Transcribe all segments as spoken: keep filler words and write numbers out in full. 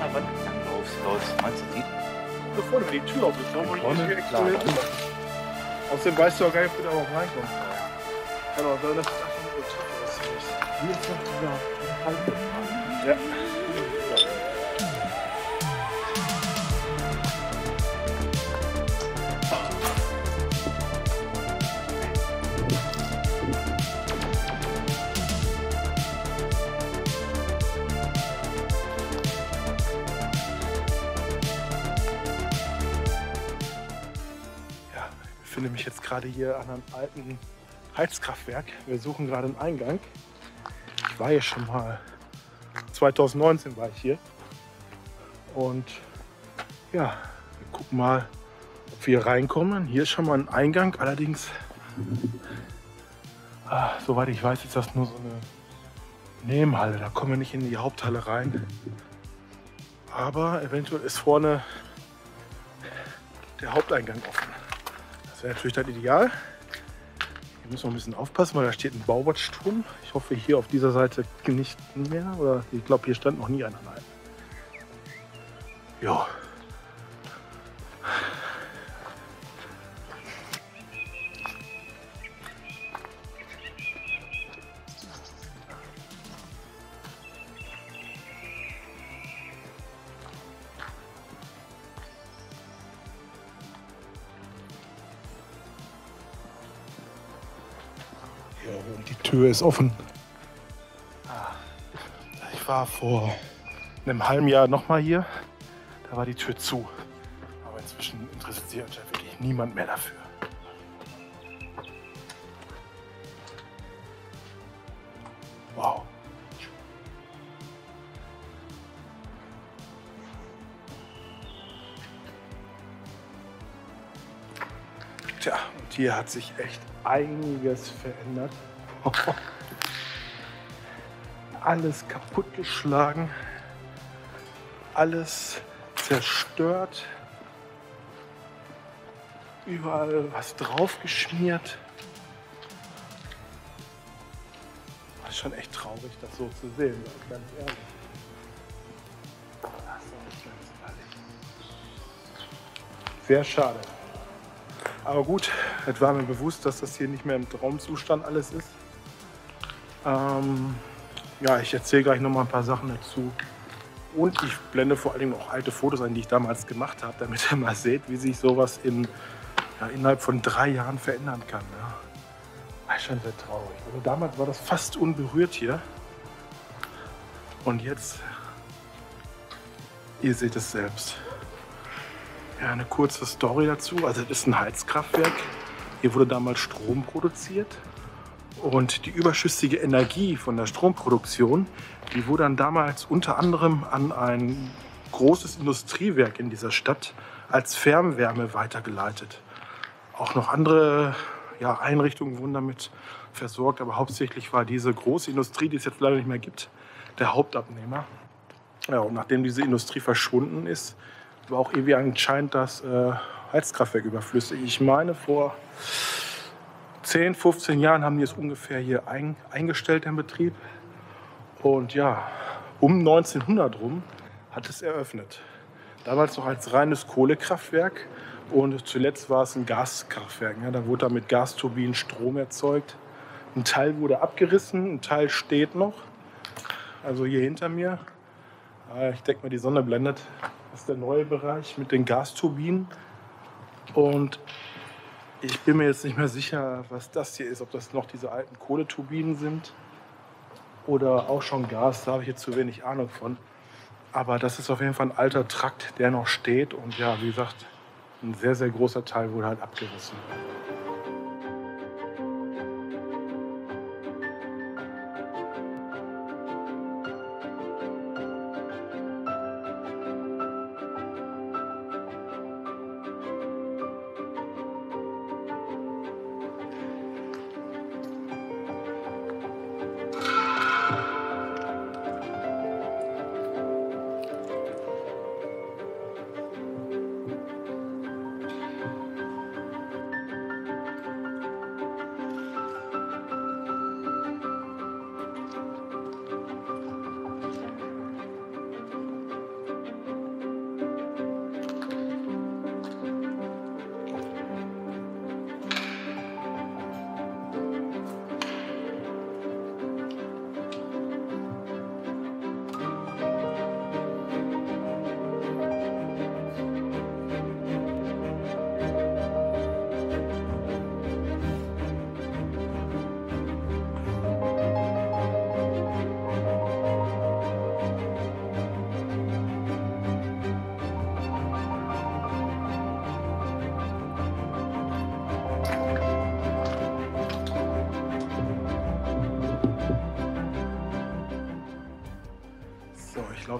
der Wand entlang läufst, läufst. Meinst du die? Da vorne, wenn die Tür auf ist, warum Vorne? nicht extra Klar. hin? Außerdem weißt du auch gar nicht, ob du da auch reinkommst. Kann auch sein, dass das einfach nur so Treppe ist. Hier ist noch dieser halbe. Ja. Ich befinde mich jetzt gerade hier an einem alten Heizkraftwerk. Wir suchen gerade einen Eingang. Ich war hier schon mal, zwanzig neunzehn war ich hier. Und ja, wir gucken mal, ob wir hier reinkommen. Hier ist schon mal ein Eingang, allerdings, ah, soweit ich weiß, ist das nur so eine Nebenhalle. Da kommen wir nicht in die Haupthalle rein. Aber eventuell ist vorne der Haupteingang offen. Das wäre natürlich dann ideal. Hier muss man ein bisschen aufpassen, weil da steht ein Bauwertsturm. Ich hoffe hier auf dieser Seite nicht mehr. Oder ich glaube, hier stand noch nie einer. Nein. Jo. Und die Tür ist offen. Ich war vor einem halben Jahr noch mal hier. Da war die Tür zu. Aber inzwischen interessiert sich anscheinend wirklich niemand mehr dafür. Wow. Tja, und hier hat sich echt einiges verändert. Alles kaputtgeschlagen, alles zerstört, überall was draufgeschmiert. Das ist schon echt traurig, das so zu sehen, ganz ehrlich. Das ist ganz ehrlich. Sehr schade. Aber gut, es war mir bewusst, dass das hier nicht mehr im Traumzustand alles ist. Ähm, ja, ich erzähle gleich noch mal ein paar Sachen dazu. Und ich blende vor allem noch alte Fotos ein, die ich damals gemacht habe, damit ihr mal seht, wie sich sowas in, ja, innerhalb von drei Jahren verändern kann. Ja. Das ist schon sehr traurig. Also damals war das fast unberührt hier. Und jetzt, ihr seht es selbst. Ja, eine kurze Story dazu. Also es ist ein Heizkraftwerk. Hier wurde damals Strom produziert. Und die überschüssige Energie von der Stromproduktion, die wurde dann damals unter anderem an ein großes Industriewerk in dieser Stadt als Fernwärme weitergeleitet. Auch noch andere, ja, Einrichtungen wurden damit versorgt, aber hauptsächlich war diese große Industrie, die es jetzt leider nicht mehr gibt, der Hauptabnehmer. Ja, und nachdem diese Industrie verschwunden ist, war auch irgendwie anscheinend das äh, Heizkraftwerk überflüssig. Ich meine, vor zehn, fünfzehn Jahren haben die es ungefähr hier ein, eingestellt, den Betrieb. Und ja, um neunzehnhundert rum hat es eröffnet. Damals noch als reines Kohlekraftwerk und zuletzt war es ein Gaskraftwerk. Ja, da wurde da mit Gasturbinen Strom erzeugt. Ein Teil wurde abgerissen, ein Teil steht noch. Also hier hinter mir. Ich denke mal, die Sonne blendet. Das ist der neue Bereich mit den Gasturbinen. Und ich bin mir jetzt nicht mehr sicher, was das hier ist. Ob das noch diese alten Kohleturbinen sind oder auch schon Gas. Da habe ich jetzt zu wenig Ahnung von. Aber das ist auf jeden Fall ein alter Trakt, der noch steht. Und ja, wie gesagt, ein sehr, sehr großer Teil wurde halt abgerissen.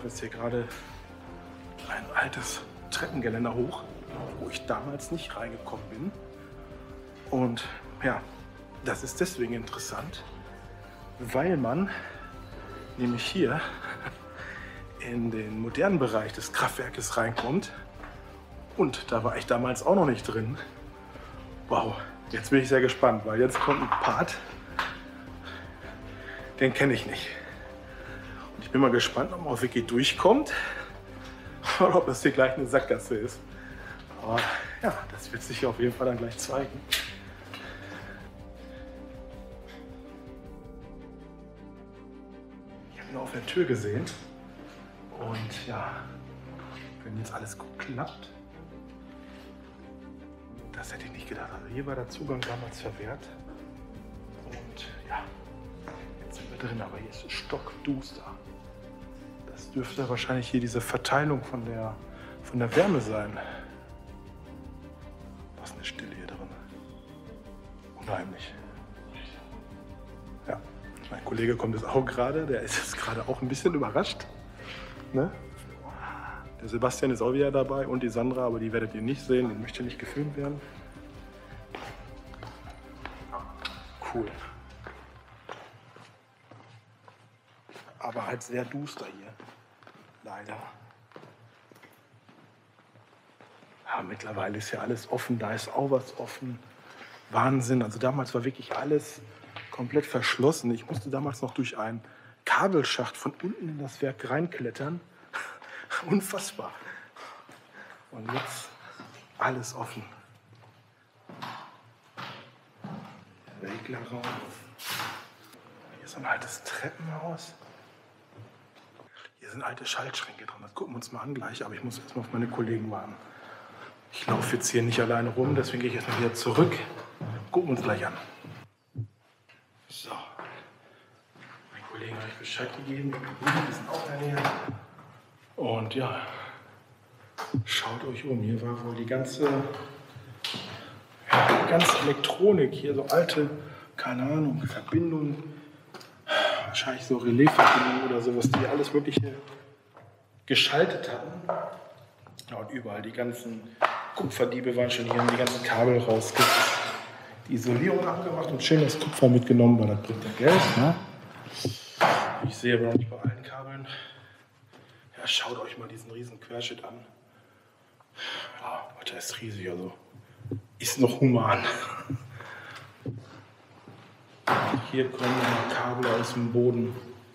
jetzt hier gerade ein altes Treppengeländer hoch, wo ich damals nicht reingekommen bin. Und ja, das ist deswegen interessant, weil man nämlich hier in den modernen Bereich des Kraftwerkes reinkommt. Und da war ich damals auch noch nicht drin. Wow, jetzt bin ich sehr gespannt, weil jetzt kommt ein Part, den kenne ich nicht. Und ich bin mal gespannt, ob man auch wirklich durchkommt oder ob das hier gleich eine Sackgasse ist. Aber ja, das wird sich auf jeden Fall dann gleich zeigen. Ich habe nur auf der Tür gesehen. Und ja, wenn jetzt alles gut klappt, das hätte ich nicht gedacht. Also hier war der Zugang damals verwehrt. Und ja, jetzt sind wir drin, aber hier ist es stockduster. Das dürfte wahrscheinlich hier diese Verteilung von der, von der Wärme sein. Was eine Stille hier drin. Unheimlich. Ja, mein Kollege kommt jetzt auch gerade. Der ist jetzt gerade auch ein bisschen überrascht. Ne? Der Sebastian ist auch wieder dabei und die Sandra, aber die werdet ihr nicht sehen. Die möchte nicht gefilmt werden. Cool. Aber halt sehr duster hier. Leider. Ja, mittlerweile ist ja alles offen. Da ist auch was offen. Wahnsinn. Also damals war wirklich alles komplett verschlossen. Ich musste damals noch durch einen Kabelschacht von unten in das Werk reinklettern. Unfassbar. Und jetzt alles offen. Reglerraum. Hier ist ein altes Treppenhaus. Hier sind alte Schaltschränke drin. Das gucken wir uns mal an gleich. Aber ich muss erstmal auf meine Kollegen warten. Ich laufe jetzt hier nicht alleine rum, deswegen gehe ich erstmal wieder zurück. Gucken wir uns gleich an. So. Mein Kollege hat euch Bescheid gegeben. Die sind auch in der Nähe. Und ja, schaut euch um. Hier war wohl die ganze, ja, die ganze Elektronik. Hier so alte, keine Ahnung, Verbindungen. Wahrscheinlich so Relaisverbindungen oder sowas, die alles Mögliche geschaltet hatten. Ja, und überall die ganzen Kupferdiebe waren schon hier, haben die ganzen Kabel rausgekriegt. Die Isolierung abgemacht und schön das Kupfer mitgenommen, weil das bringt ja Geld. Ne? Ich sehe aber noch nicht bei allen Kabeln. Ja, schaut euch mal diesen riesen Querschnitt an. Ja, der ist riesig, also ist noch human. Hier kommen noch Kabel aus dem Boden.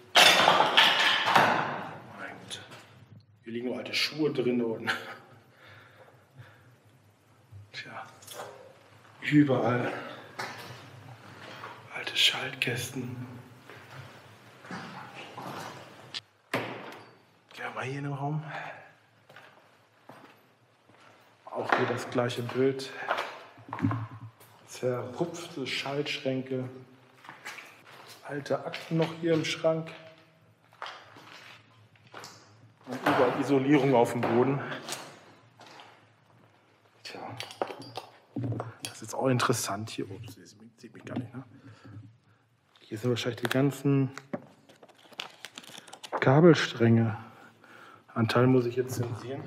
Mein Gott. Hier liegen nur alte Schuhe drin und tja, überall alte Schaltkästen. Ja, mal hier in dem Raum. Auch hier das gleiche Bild. Zerrupfte Schaltschränke. Alte Akten noch hier im Schrank. Und überall Isolierung auf dem Boden. Tja, das ist jetzt auch interessant hier. Ups, das sieht mich gar nicht, ne? Hier sind wahrscheinlich die ganzen Kabelstränge. Einen Teil muss ich jetzt zensieren.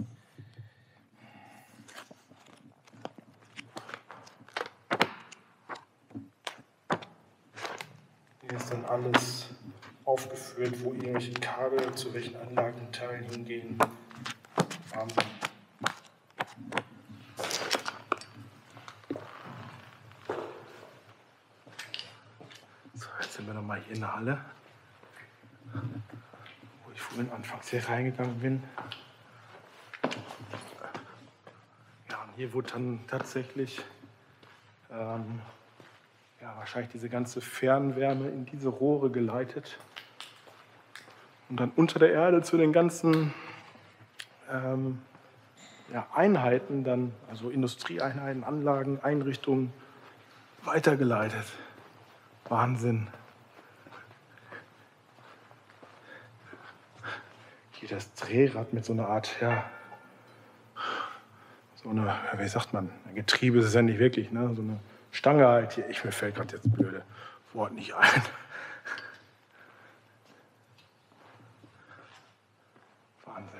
Hier ist dann alles aufgeführt, wo irgendwelche Kabel zu welchen Anlagenteilen hingehen. Wahnsinn. So, jetzt sind wir nochmal hier in der Halle, wo ich vorhin anfangs hier reingegangen bin. Ja, und hier wurde dann tatsächlich ähm, ja, wahrscheinlich diese ganze Fernwärme in diese Rohre geleitet und dann unter der Erde zu den ganzen ähm, ja, Einheiten, dann, also Industrieeinheiten, Anlagen, Einrichtungen weitergeleitet. Wahnsinn. Hier das Drehrad mit so einer Art, ja, so eine, wie sagt man, ein Getriebe ist es ja nicht wirklich, ne? So eine Stange halt hier. Ich, mir fällt gerade jetzt blöde Wort nicht ein. Wahnsinn.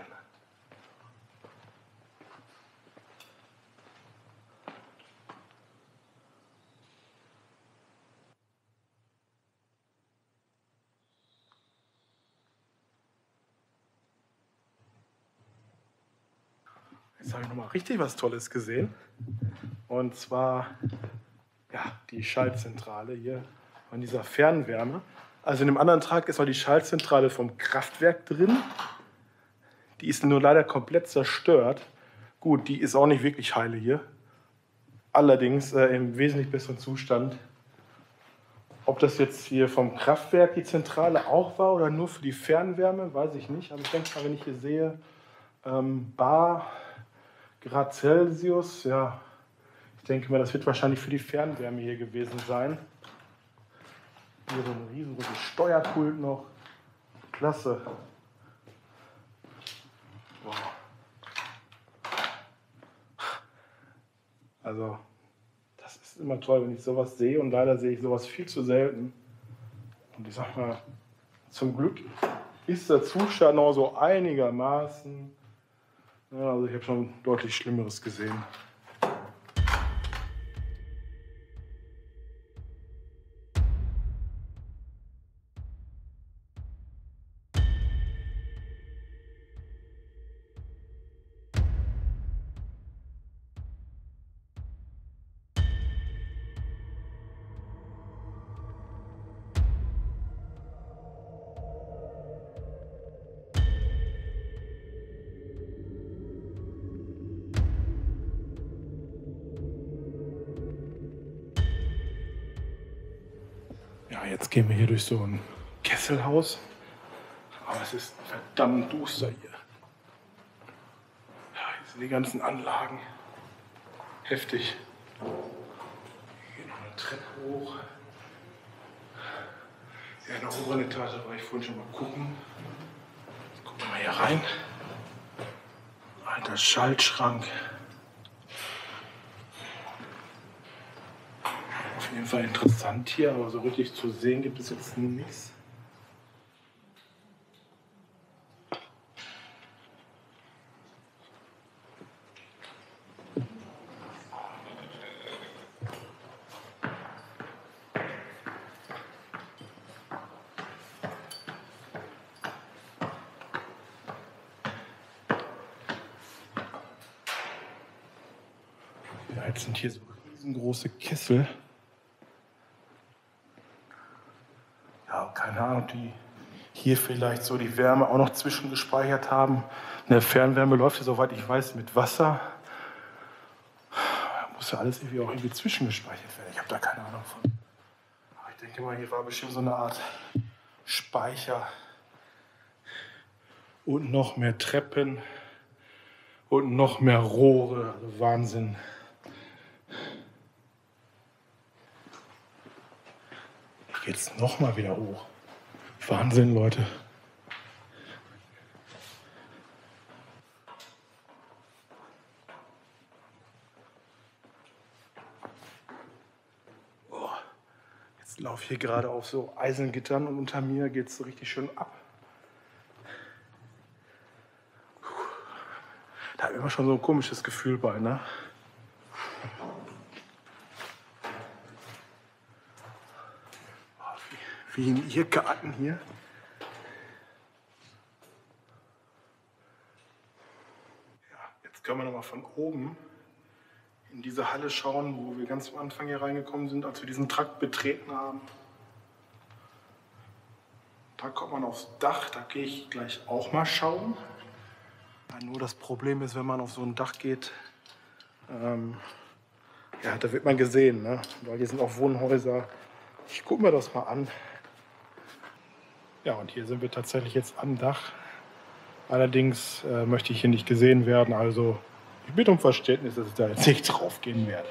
Jetzt habe ich noch mal richtig was Tolles gesehen. Und zwar ja, die Schaltzentrale hier von dieser Fernwärme. Also in dem anderen Trag ist noch die Schaltzentrale vom Kraftwerk drin. Die ist nur leider komplett zerstört. Gut, die ist auch nicht wirklich heile hier. Allerdings äh, im wesentlich besseren Zustand. Ob das jetzt hier vom Kraftwerk die Zentrale auch war oder nur für die Fernwärme, weiß ich nicht. Aber ich denke mal, wenn ich hier sehe, ähm, Bar Grad Celsius, ja, ich denke mal, das wird wahrscheinlich für die Fernwärme hier gewesen sein. Hier so ein riesengroßes Steuerpult noch. Klasse. Wow. Also, das ist immer toll, wenn ich sowas sehe, und leider sehe ich sowas viel zu selten. Und ich sag mal, zum Glück ist der Zustand noch so einigermaßen. Ja, also ich habe schon deutlich Schlimmeres gesehen. Ja, jetzt gehen wir hier durch so ein Kesselhaus. Aber es ist verdammt duster hier. Ja, hier sind die ganzen Anlagen. Heftig. Hier geht noch eine Treppe hoch. Ja, in der oberen Etage war ich vorhin schon mal gucken. Jetzt gucken wir mal hier rein. Alter Schaltschrank. Auf jeden Fall interessant hier, aber so richtig zu sehen gibt es jetzt nichts. Ja, jetzt sind hier so riesengroße Kessel. Ja, keine Ahnung, ob die hier vielleicht so die Wärme auch noch zwischengespeichert haben. Eine Fernwärme läuft ja, soweit ich weiß, mit Wasser. Da muss ja alles irgendwie auch irgendwie zwischengespeichert werden. Ich habe da keine Ahnung von. Aber ich denke mal, hier war bestimmt so eine Art Speicher. Und noch mehr Treppen. Und noch mehr Rohre. Also Wahnsinn. Jetzt noch mal wieder hoch. Wahnsinn, Leute. Oh, jetzt laufe ich hier gerade auf so Eisengittern und unter mir geht es so richtig schön ab. Da habe ich immer schon so ein komisches Gefühl bei, ne? Wie in ihr Garten hier. Ja, jetzt können wir noch mal von oben in diese Halle schauen, wo wir ganz am Anfang hier reingekommen sind, als wir diesen Trakt betreten haben. Da kommt man aufs Dach, da gehe ich gleich auch mal schauen. Ja, nur das Problem ist, wenn man auf so ein Dach geht, ähm, ja, da wird man gesehen, ne? Weil hier sind auch Wohnhäuser. Ich gucke mir das mal an. Ja, und hier sind wir tatsächlich jetzt am Dach. Allerdings äh, möchte ich hier nicht gesehen werden, also ich bitte um Verständnis, dass ich da jetzt nicht drauf gehen werde.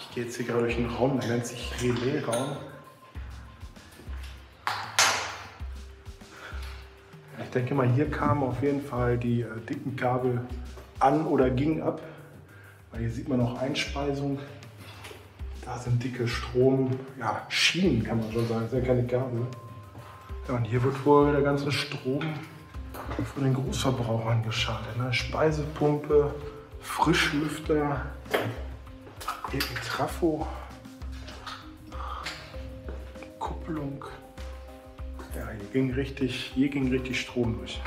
Ich gehe jetzt hier gerade durch einen Raum, der nennt sich Relaisraum. Ich denke mal, hier kamen auf jeden Fall die äh, dicken Kabel an oder gingen ab. Weil hier sieht man auch Einspeisung. Da sind dicke Strom, ja, Schienen kann man schon sagen, das sind ja keine Kabel. Ja, und hier wird wohl der ganze Strom von den Großverbrauchern geschaltet. Ne? Speisepumpe, Frischlüfter, hier ein Trafo, Kupplung. Ja, hier ging richtig, hier ging richtig Strom durch.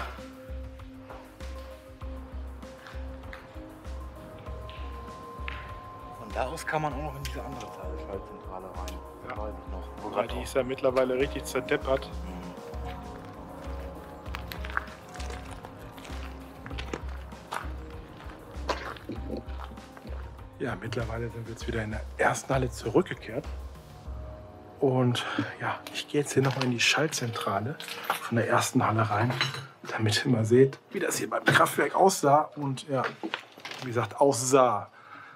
Von da aus kann man auch noch in diese andere Schaltzentrale rein. Ja. Weiß ich noch. Wo Ja, die ist ja mittlerweile richtig zerdeppert. Ja, mittlerweile sind wir jetzt wieder in der ersten Halle zurückgekehrt. Und ja, ich gehe jetzt hier nochmal in die Schaltzentrale von der ersten Halle rein, damit ihr mal seht, wie das hier beim Kraftwerk aussah und ja, wie gesagt, aussah.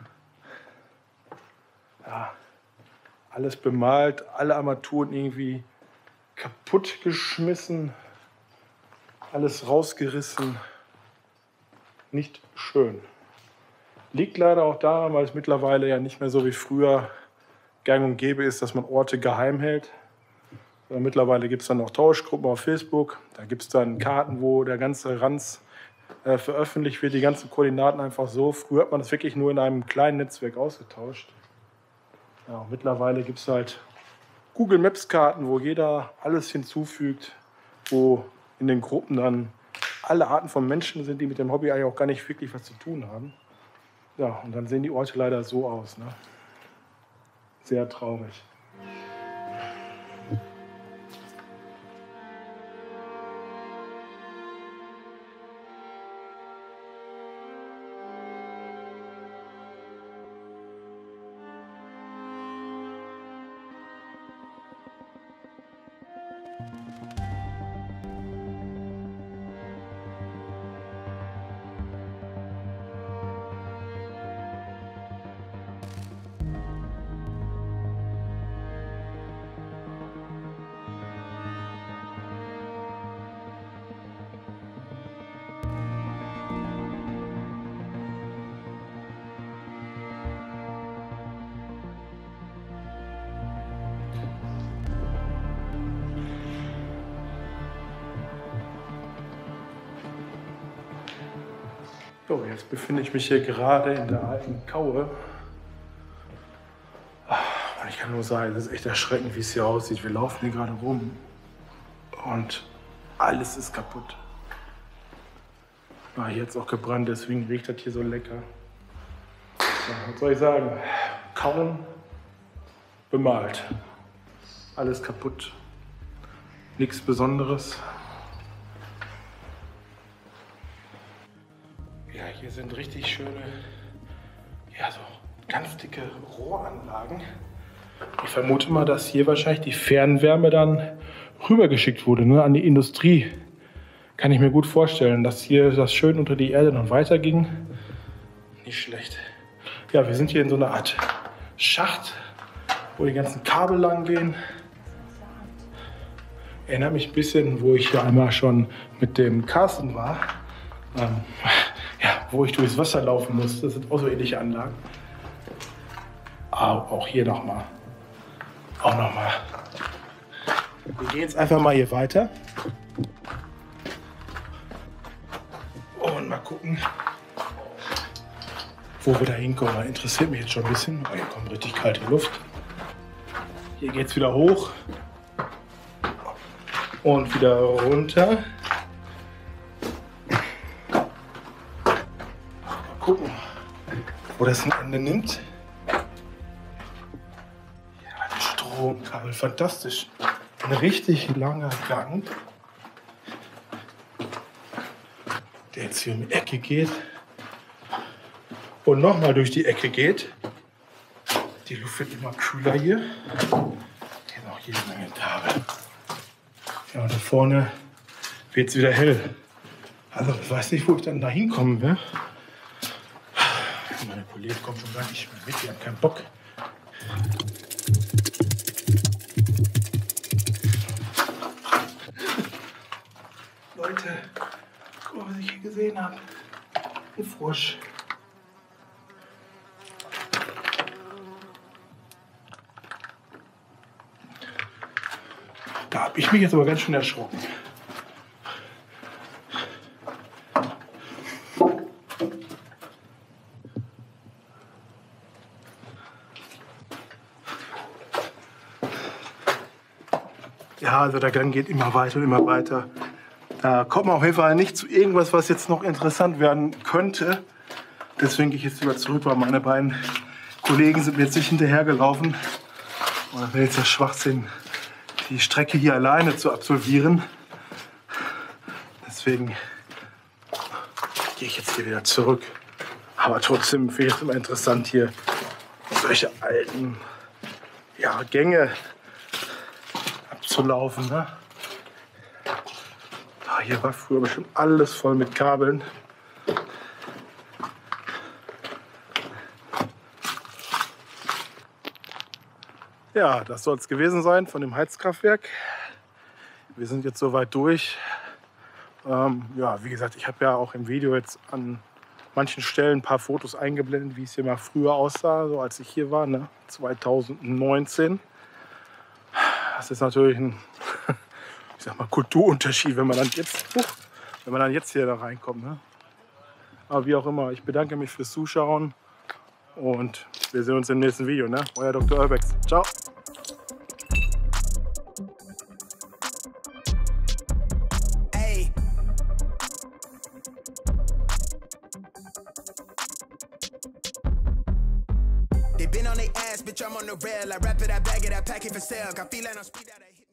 Ja, alles bemalt, alle Armaturen irgendwie kaputt geschmissen, alles rausgerissen. Nicht schön. Liegt leider auch daran, weil es mittlerweile ja nicht mehr so wie früher gang und gäbe ist, dass man Orte geheim hält. Mittlerweile gibt es dann auch Tauschgruppen auf Facebook. Da gibt es dann Karten, wo der ganze Ranz äh, veröffentlicht wird, die ganzen Koordinaten einfach so. Früher hat man das wirklich nur in einem kleinen Netzwerk ausgetauscht. Ja, mittlerweile gibt es halt Google Maps Karten, wo jeder alles hinzufügt, wo in den Gruppen dann alle Arten von Menschen sind, die mit dem Hobby eigentlich auch gar nicht wirklich was zu tun haben. Ja, und dann sehen die Orte leider so aus. Ne? Sehr traurig. So, jetzt befinde ich mich hier gerade in der alten Kaue. Und ich kann nur sagen, es ist echt erschreckend, wie es hier aussieht. Wir laufen hier gerade rum und alles ist kaputt. Ah, hier hat es auch gebrannt, deswegen riecht das hier so lecker. Ja, was soll ich sagen? Kauen, bemalt. Alles kaputt. Nichts Besonderes. Ja, hier sind richtig schöne, ja, so ganz dicke Rohranlagen. Ich vermute mal, dass hier wahrscheinlich die Fernwärme dann rübergeschickt wurde, ne, an die Industrie. Kann ich mir gut vorstellen, dass hier das schön unter die Erde noch weiterging. Nicht schlecht. Ja, wir sind hier in so einer Art Schacht, wo die ganzen Kabel lang gehen. Erinnert mich ein bisschen, wo ich ja einmal schon mit dem Carsten war. Ähm, ja, wo ich durchs Wasser laufen muss. Das sind auch so ähnliche Anlagen. Aber auch hier nochmal. Auch nochmal. Wir gehen jetzt einfach mal hier weiter. Und mal gucken, wo wir da hinkommen. Das interessiert mich jetzt schon ein bisschen. Oh, hier kommt richtig kalte Luft. Hier geht es wieder hoch. Und wieder runter. Gucken, wo das ein Ende nimmt. Ja, ein Stromkabel, fantastisch. Ein richtig langer Gang, der jetzt hier um die Ecke geht und nochmal durch die Ecke geht. Die Luft wird immer kühler hier. Hier noch jede Menge Kabel. Ja, und da vorne wird es wieder hell. Also ich weiß nicht, wo ich dann da hinkommen will. Meine Kollegen kommen schon gar nicht mehr mit, die haben keinen Bock. gesehen habe. Ein Frosch. Da habe ich mich jetzt aber ganz schön erschrocken. Ja, also der Gang geht immer weiter und immer weiter. Da kommt man auf jeden Fall nicht zu irgendwas, was jetzt noch interessant werden könnte. Deswegen gehe ich jetzt lieber zurück, weil meine beiden Kollegen sind mir jetzt nicht hinterhergelaufen. Und das wäre jetzt der Schwachsinn, die Strecke hier alleine zu absolvieren. Deswegen gehe ich jetzt hier wieder zurück. Aber trotzdem finde ich es immer interessant, hier solche alten ja, Gänge abzulaufen. Ne? Ah, hier war früher bestimmt alles voll mit Kabeln. Ja, das soll es gewesen sein von dem Heizkraftwerk. Wir sind jetzt soweit durch. Ähm, ja, wie gesagt, ich habe ja auch im Video jetzt an manchen Stellen ein paar Fotos eingeblendet, wie es hier mal früher aussah, so als ich hier war, ne? zweitausendneunzehn. Das ist natürlich ein, ich sag mal, Kulturunterschied, wenn man dann jetzt, uh, wenn man dann jetzt hier da reinkommt. Ne? Aber wie auch immer, ich bedanke mich fürs Zuschauen und wir sehen uns im nächsten Video. Ne? Euer Doktor Urbex. Ciao. They been on their ass, bitch, I'm on the rail. I rap it, I bag it, I pack it for sale. Got feeling on speed out of